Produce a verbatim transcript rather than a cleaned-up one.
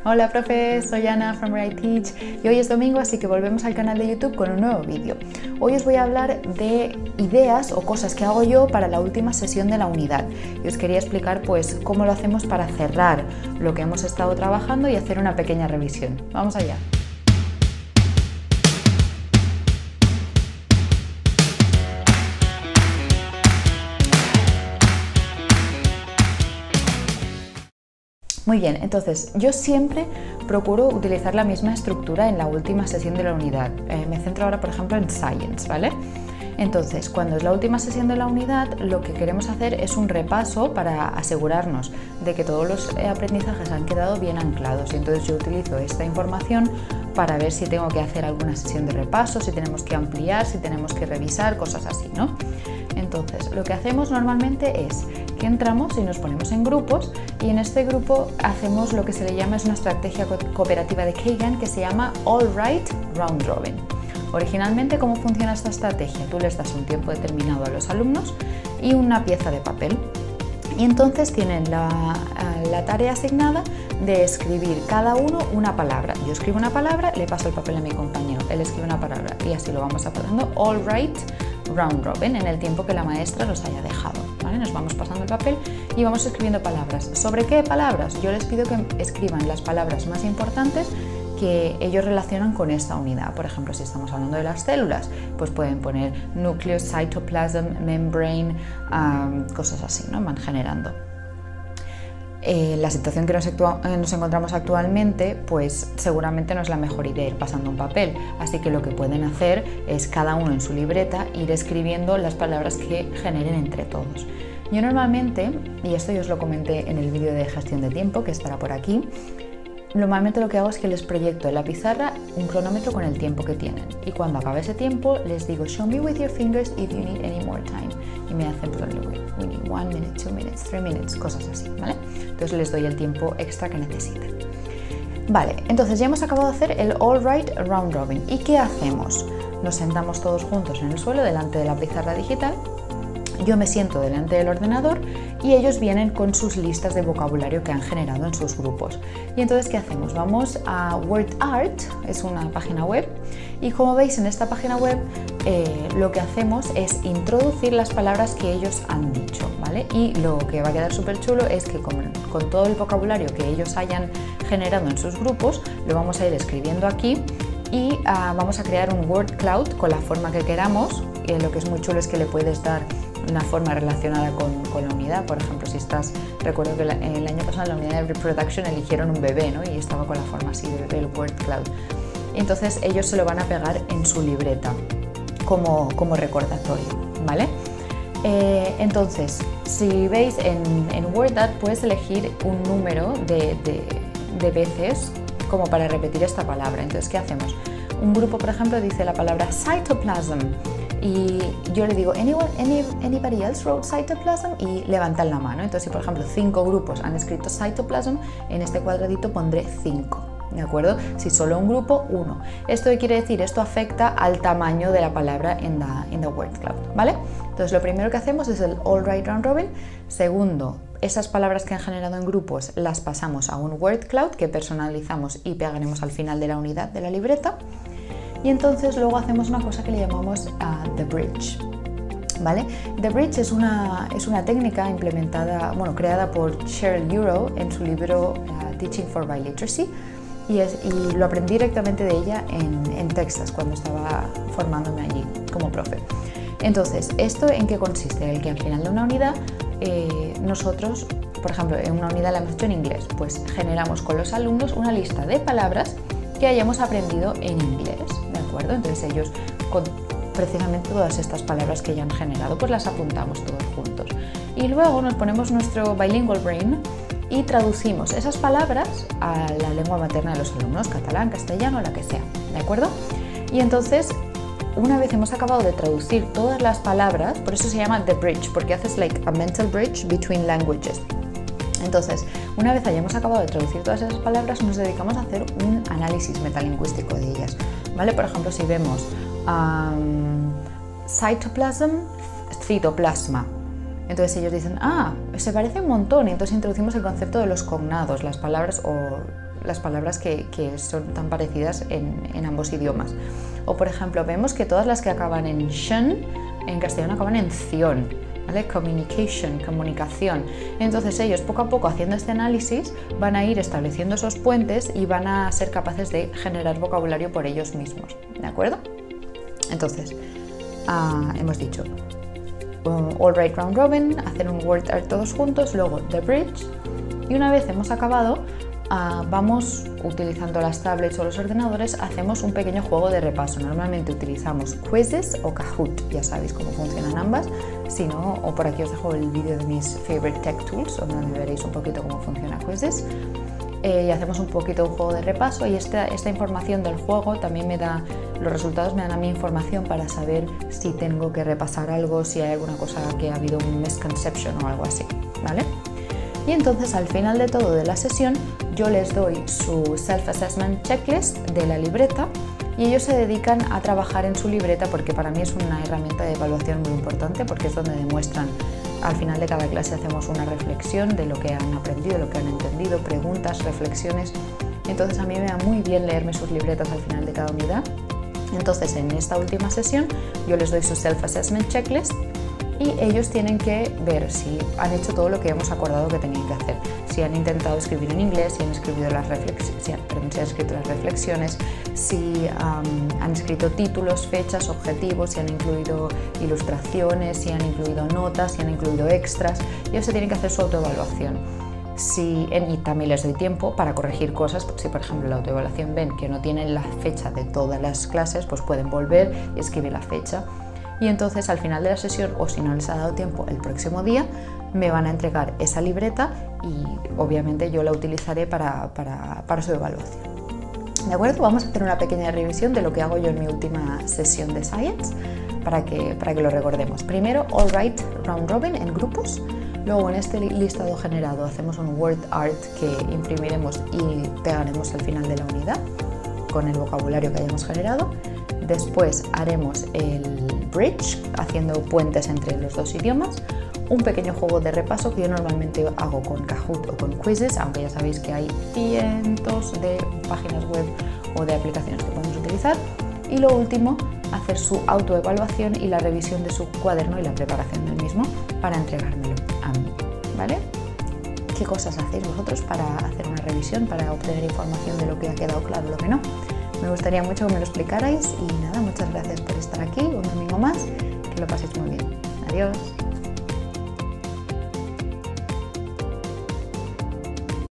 Hola profe, soy Ana from Write Teach y hoy es domingo, así que volvemos al canal de YouTube con un nuevo vídeo. Hoy os voy a hablar de ideas o cosas que hago yo para la última sesión de la unidad y os quería explicar pues cómo lo hacemos para cerrar lo que hemos estado trabajando y hacer una pequeña revisión. Vamos allá. Muy bien, entonces yo siempre procuro utilizar la misma estructura en la última sesión de la unidad. Eh, me centro ahora, por ejemplo, en Science, ¿vale? Entonces, cuando es la última sesión de la unidad, lo que queremos hacer es un repaso para asegurarnos de que todos los aprendizajes han quedado bien anclados. Y entonces yo utilizo esta información para ver si tengo que hacer alguna sesión de repaso, si tenemos que ampliar, si tenemos que revisar, cosas así, ¿no? Entonces, lo que hacemos normalmente es que entramos y nos ponemos en grupos y en este grupo hacemos lo que se le llama, es una estrategia co cooperativa de Kagan que se llama All Right Round Robin. Originalmente, ¿cómo funciona esta estrategia? Tú les das un tiempo determinado a los alumnos y una pieza de papel. Y entonces tienen la, la tarea asignada de escribir cada uno una palabra. Yo escribo una palabra, le paso el papel a mi compañero, él escribe una palabra y así lo vamos haciendo all right round robin en el tiempo que la maestra nos haya dejado, ¿vale? Nos vamos pasando el papel y vamos escribiendo palabras. ¿Sobre qué palabras? Yo les pido que escriban las palabras más importantes que ellos relacionan con esta unidad. Por ejemplo, si estamos hablando de las células, pues pueden poner núcleo, cytoplasm, membrane, um, cosas así, ¿no? Van generando. Eh, la situación que nos, nos encontramos actualmente, pues seguramente no es la mejor idea ir pasando un papel, así que lo que pueden hacer es cada uno en su libreta ir escribiendo las palabras que generen entre todos. Yo normalmente, y esto yo os lo comenté en el vídeo de gestión de tiempo que estará por aquí, normalmente lo que hago es que les proyecto en la pizarra un cronómetro con el tiempo que tienen y cuando acabe ese tiempo les digo show me with your fingers if you need any more time y me hacen pues, we need one minute, two minutes, three minutes, cosas así, ¿vale? Entonces les doy el tiempo extra que necesiten. Vale, entonces ya hemos acabado de hacer el All Right Round Robin. ¿Y qué hacemos? Nos sentamos todos juntos en el suelo delante de la pizarra digital. Yo me siento delante del ordenador y ellos vienen con sus listas de vocabulario que han generado en sus grupos. Y entonces, ¿qué hacemos? Vamos a WordArt, es una página web, y como veis en esta página web eh, lo que hacemos es introducir las palabras que ellos han dicho, ¿vale? Y lo que va a quedar súper chulo es que con, con todo el vocabulario que ellos hayan generado en sus grupos, lo vamos a ir escribiendo aquí y uh, vamos a crear un word cloud con la forma que queramos. Eh, lo que es muy chulo es que le puedes dar una forma relacionada con, con la unidad. Por ejemplo, si estás, recuerdo que la, el año pasado en la unidad de reproduction eligieron un bebé, ¿no? Y estaba con la forma así de bebé, el word cloud. Entonces ellos se lo van a pegar en su libreta como, como recordatorio, ¿vale? Eh, entonces, si veis en, en WordArt puedes elegir un número de, de, de veces como para repetir esta palabra. Entonces, ¿qué hacemos? Un grupo, por ejemplo, dice la palabra cytoplasm y yo le digo, Anyone, any, anybody else wrote cytoplasm? Y levantan la mano. Entonces, si por ejemplo cinco grupos han escrito cytoplasm, en este cuadradito pondré cinco, ¿de acuerdo? Si solo un grupo, uno. ¿Esto qué quiere decir? Esto afecta al tamaño de la palabra en la, en the word cloud, ¿vale? Entonces, lo primero que hacemos es el All Right Round Robin. Segundo, esas palabras que han generado en grupos las pasamos a un word cloud que personalizamos y pegaremos al final de la unidad de la libreta. Y entonces luego hacemos una cosa que le llamamos uh, The Bridge, ¿vale? The Bridge es una, es una técnica implementada, bueno, creada por Cheryl Euro en su libro uh, Teaching for Biliteracy y, es, y lo aprendí directamente de ella en, en Texas cuando estaba formándome allí como profe. Entonces, ¿esto en qué consiste? En que al final de una unidad eh, nosotros, por ejemplo, en una unidad la hemos hecho en inglés, pues generamos con los alumnos una lista de palabras que hayamos aprendido en inglés, ¿de acuerdo? Entonces ellos, con precisamente todas estas palabras que ya han generado, pues las apuntamos todos juntos. Y luego nos ponemos nuestro bilingual brain y traducimos esas palabras a la lengua materna de los alumnos, catalán, castellano, la que sea, ¿de acuerdo? Y entonces, una vez hemos acabado de traducir todas las palabras, por eso se llama The Bridge, porque haces like a mental bridge between languages. Entonces, una vez hayamos acabado de traducir todas esas palabras, nos dedicamos a hacer un análisis metalingüístico de ellas, ¿vale? Por ejemplo, si vemos um, cytoplasm, citoplasma, entonces ellos dicen, ah, se parece un montón, y entonces introducimos el concepto de los cognados, las palabras o las palabras que, que son tan parecidas en, en ambos idiomas. O por ejemplo, vemos que todas las que acaban en shen, en castellano acaban en ción, ¿vale? Communication, comunicación. Entonces ellos poco a poco haciendo este análisis van a ir estableciendo esos puentes y van a ser capaces de generar vocabulario por ellos mismos, ¿de acuerdo? Entonces, uh, hemos dicho um, All Right Round Robin, hacer un word art todos juntos, luego The Bridge, y una vez hemos acabado, uh, vamos utilizando las tablets o los ordenadores, hacemos un pequeño juego de repaso. Normalmente utilizamos Quizzes o Kahoot, ya sabéis cómo funcionan ambas. Si no, o por aquí os dejo el vídeo de mis favorite tech tools, donde veréis un poquito cómo funciona Quizzes. Eh, y hacemos un poquito un juego de repaso, y esta, esta información del juego también me da, los resultados me dan a mí información para saber si tengo que repasar algo, si hay alguna cosa que ha habido un misconception o algo así, ¿vale? Y entonces al final de todo de la sesión yo les doy su self-assessment checklist de la libreta y ellos se dedican a trabajar en su libreta, porque para mí es una herramienta de evaluación muy importante, porque es donde demuestran. Al final de cada clase hacemos una reflexión de lo que han aprendido, lo que han entendido, preguntas, reflexiones. Entonces a mí me va muy bien leerme sus libretas al final de cada unidad. Entonces en esta última sesión yo les doy su self-assessment checklist y ellos tienen que ver si han hecho todo lo que hemos acordado que tenían que hacer. Si han intentado escribir en inglés, si han, escrito las, reflexiones, si han, perdón, si han escrito las reflexiones, si um, han escrito títulos, fechas, objetivos, si han incluido ilustraciones, si han incluido notas, si han incluido extras. Ellos se tienen que hacer su autoevaluación. Si, y también les doy tiempo para corregir cosas. Si por ejemplo en la autoevaluación ven que no tienen la fecha de todas las clases, pues pueden volver y escribir la fecha. Y entonces al final de la sesión, o si no les ha dado tiempo el próximo día, me van a entregar esa libreta y obviamente yo la utilizaré para, para, para su evaluación. ¿De acuerdo? Vamos a hacer una pequeña revisión de lo que hago yo en mi última sesión de Science para que, para que lo recordemos. Primero, All Right Round Robin en grupos. Luego en este listado generado hacemos un word art que imprimiremos y pegaremos al final de la unidad con el vocabulario que hayamos generado. Después haremos el bridge, haciendo puentes entre los dos idiomas. Un pequeño juego de repaso que yo normalmente hago con Kahoot o con Quizzes, aunque ya sabéis que hay cientos de páginas web o de aplicaciones que podemos utilizar. Y lo último, hacer su autoevaluación y la revisión de su cuaderno y la preparación del mismo para entregármelo a mí, ¿vale? ¿Qué cosas hacéis vosotros para hacer una revisión, para obtener información de lo que ha quedado claro y lo que no? Me gustaría mucho que me lo explicarais y nada, muchas gracias por estar aquí un domingo más, que lo paséis muy bien. Adiós.